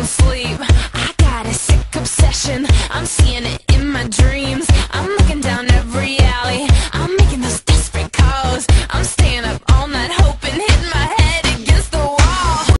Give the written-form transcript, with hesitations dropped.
sleep. I got a sick obsession, I'm seeing it in my dreams. I'm